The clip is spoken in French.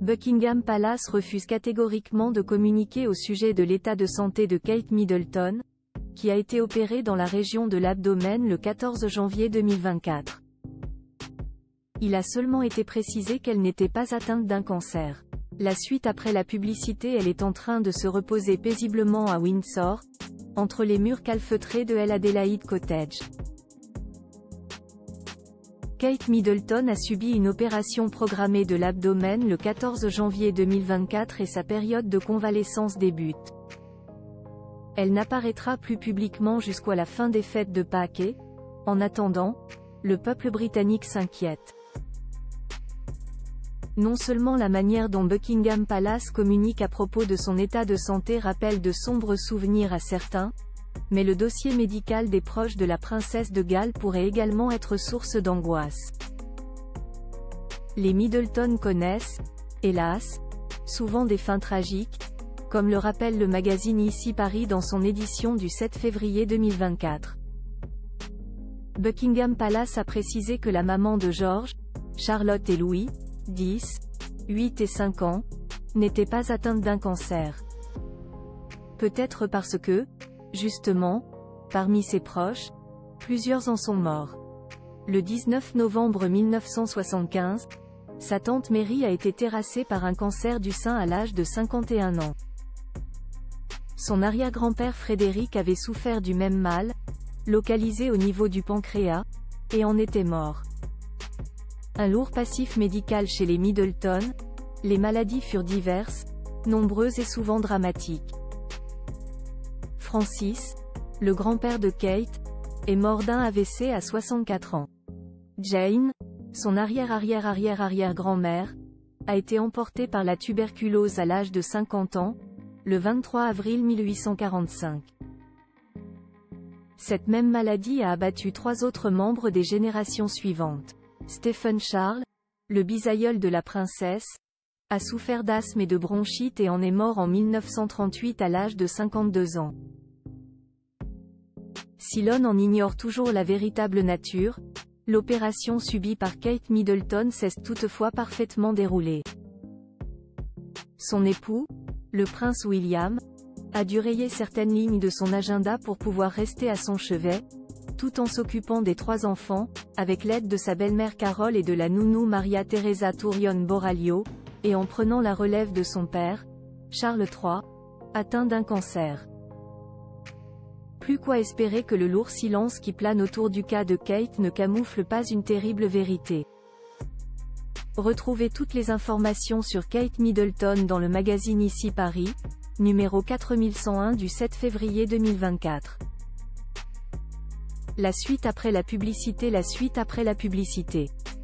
Buckingham Palace refuse catégoriquement de communiquer au sujet de l'état de santé de Kate Middleton, qui a été opérée dans la région de l'abdomen le 14 janvier 2024. Il a seulement été précisé qu'elle n'était pas atteinte d'un cancer. La suite après la publicité, elle est en train de se reposer paisiblement à Windsor, entre les murs calfeutrés de El Adelaide Cottage. Kate Middleton a subi une opération programmée de l'abdomen le 14 janvier 2024 et sa période de convalescence débute. Elle n'apparaîtra plus publiquement jusqu'à la fin des fêtes de Pâques et, en attendant, le peuple britannique s'inquiète. Non seulement la manière dont Buckingham Palace communique à propos de son état de santé rappelle de sombres souvenirs à certains, mais le dossier médical des proches de la princesse de Galles pourrait également être source d'angoisse. Les Middleton connaissent, hélas, souvent des fins tragiques, comme le rappelle le magazine Ici Paris dans son édition du 7 février 2024. Buckingham Palace a précisé que la maman de George, Charlotte et Louis, 10, 8 et 5 ans, n'était pas atteinte d'un cancer. Peut-être parce que, justement, parmi ses proches, plusieurs en sont morts. Le 19 novembre 1975, sa tante Mary a été terrassée par un cancer du sein à l'âge de 51 ans. Son arrière-grand-père Frédéric avait souffert du même mal, localisé au niveau du pancréas, et en était mort. Un lourd passif médical chez les Middleton, les maladies furent diverses, nombreuses et souvent dramatiques. Francis, le grand-père de Kate, est mort d'un AVC à 64 ans. Jane, son arrière-arrière-arrière-arrière-grand-mère, a été emportée par la tuberculose à l'âge de 50 ans, le 23 avril 1845. Cette même maladie a abattu 3 autres membres des générations suivantes. Stephen Charles, le bisaïeul de la princesse, a souffert d'asthme et de bronchite et en est mort en 1938 à l'âge de 52 ans. Si l'on en ignore toujours la véritable nature, l'opération subie par Kate Middleton s'est toutefois parfaitement déroulée. Son époux, le prince William, a dû rayer certaines lignes de son agenda pour pouvoir rester à son chevet, tout en s'occupant des 3 enfants, avec l'aide de sa belle-mère Carole et de la nounou Maria Teresa Turion Boralio, et en prenant la relève de son père, Charles III, atteint d'un cancer. Plus quoi espérer que le lourd silence qui plane autour du cas de Kate ne camoufle pas une terrible vérité. Retrouvez toutes les informations sur Kate Middleton dans le magazine Ici Paris, numéro 4101 du 7 février 2024. La suite après la publicité. La suite après la publicité.